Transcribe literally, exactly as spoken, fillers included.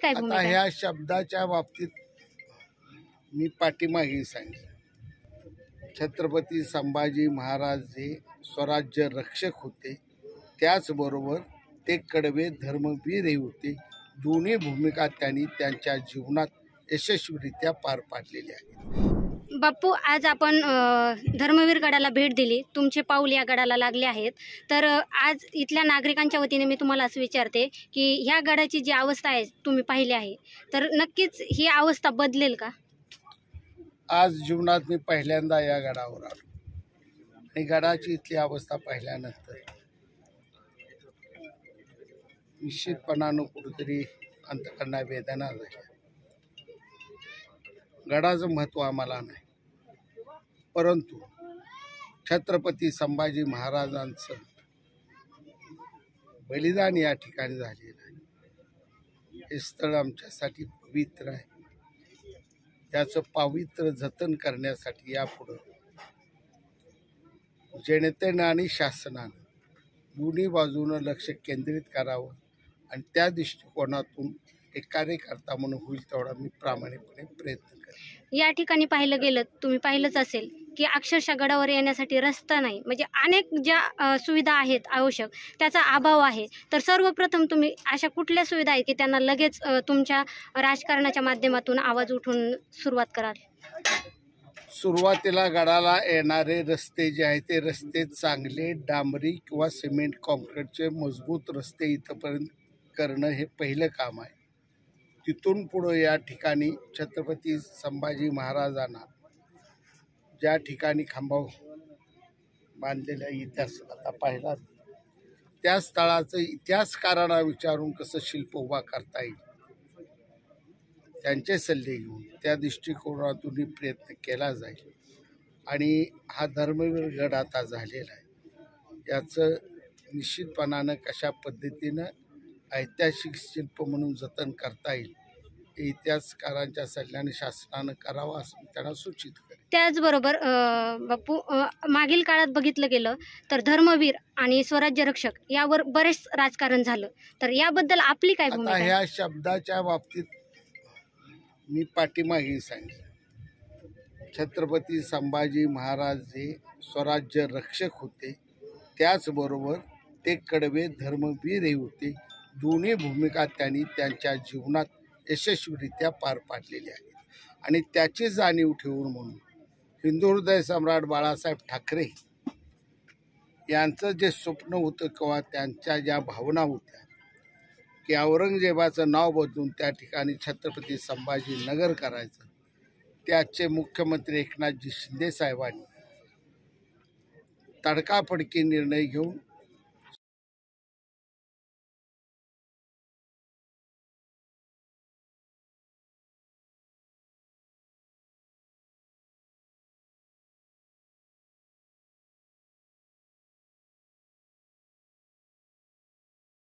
काय आता भूमिका आहे? ह्या शब्दाच्या बाबतीत मी पाठीमागे सांगितलं, छत्रपती संभाजी महाराज हे स्वराज्य रक्षक होते, त्याचबरोबर ते कडवे धर्मवीरही होते. दोन्ही भूमिका त्यांनी त्यांच्या जीवनात यशस्वीरित्या पार पाडलेल्या आहेत. बाप्पू, आज आपण अ, धर्मवीर गडाला भेट दिली, तुमचे पाऊल या गडाला लागले आहेत. तर अ, आज इथल्या नागरिकांच्या वतीने मी तुम्हाला असं विचारते की ह्या गडाची जी अवस्था आहे तुम्ही पाहिली आहे, तर नक्कीच ही अवस्था बदलेल का? आज जीवनात मी पहिल्यांदा या गडावर आलो आणि गडाची इथली अवस्था पाहिल्यानंतर निश्चितपणानं कुठेतरी अंतःकरणात वेदना झाल्या. गडाचं महत्त्व आम्हाला नाही, परंतु छत्रपती संभाजी महाराजांचं बलिदान या ठिकाणी झालेलं आहे. हे स्थळ आमच्यासाठी पवित्र आहे. त्याचं पावित्र्य जतन करण्यासाठी यापुढं जनतेनं आणि शासनानं दोन्ही बाजूनं लक्ष केंद्रित करावं आणि त्या दृष्टिकोनातून एक कार्यकर्ता म्हणून होईल तेवढा मी प्रामाणिकपणे प्रयत्न करेन. या ठिकाणी पाहिलं गेलं, तुम्ही पाहिलंच असेल की अक्षरशः गडावर येण्यासाठी रस्ता नाही, म्हणजे अनेक ज्या अ, सुविधा आहेत आवश्यक त्याचा अभाव आहे. तर सर्वप्रथम तुम्ही अशा कुठल्या सुविधा आहेत की त्यांना लगेच अ, तुमच्या राजकारणाच्या माध्यमातून आवाज उठवून सुरुवात कराल? सुरुवातीला गडाला येणारे रस्ते जे आहेत ते रस्ते चांगले डांबरी किंवा सिमेंट कॉन्क्रीटचे मजबूत रस्ते इथंपर्यंत करणं हे पहिलं काम आहे. तिथून पुढं या ठिकाणी छत्रपती संभाजी महाराजांना ज्या ठिकाणी खांबा बांधलेला इतिहास आता पाहिला, त्या स्थळाचं इतिहासकारांना विचारून कसं शिल्प उभा करता येईल त्यांचे सल्ले घेऊन त्या दृष्टिकोनातूनही प्रयत्न केला जाईल. आणि हा धर्मवीर गड आता झालेला आहे, याचं निश्चितपणानं कशा पद्धतीनं ऐतिहासिक शिल्प म्हणून जतन करता येईल हे इतिहासकारांच्या सल्ल्याने शासनानं करावं असं त्यांना सूचित करेल. त्याचबरोबर अ, बाप्पू, अ, मागील काळात बघितलं गेलं तर धर्मवीर आणि स्वराज्य रक्षक यावर बरेच राजकारण झालं, तर याबद्दल आपली काय आता भूमिका आहे? ह्या शब्दाच्या बाबतीत मी पाठीमागे सांगितलं, छत्रपती संभाजी महाराज हे स्वराज्य रक्षक होते, त्याचबरोबर ते कडवे धर्मवीरही होते. दोन्ही भूमिका त्यांनी त्यांच्या जीवनात यशस्वीरित्या पार पाडलेल्या आहेत आणि त्याची जाणीव ठेवून म्हणून हिंदू हृदय सम्राट बाळासाहेब ठाकरे यांचं जे स्वप्न होतं किंवा त्यांच्या ज्या भावना होत्या की औरंगजेबाचं नाव बदलून त्या ठिकाणी छत्रपती संभाजी नगर करायचं, त्याचे मुख्यमंत्री एकनाथजी शिंदे साहेबांनी तडकाफडकी निर्णय घेऊन